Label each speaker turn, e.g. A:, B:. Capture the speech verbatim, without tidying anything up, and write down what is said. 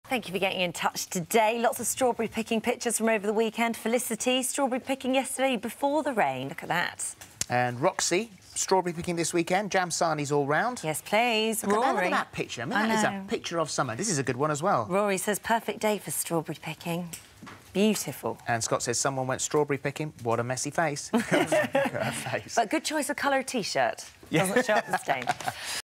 A: Thank you for getting in touch today. Lots of strawberry picking pictures from over the weekend. Felicity, strawberry picking yesterday before the rain. Look at that.
B: And Roxy, strawberry picking this weekend. Jam Sarni's all round.
A: Yes, please.
B: Look
A: Rory.
B: at, look at that picture. I mean,
A: I
B: that is
A: know.
B: a picture of summer. This is a good one as well.
A: Rory says perfect day for strawberry picking. Beautiful.
B: And Scott says someone went strawberry picking. What a messy face. Look at her face.
A: But good choice of colour T-shirt.
B: Yeah.
A: Doesn't show up the stain.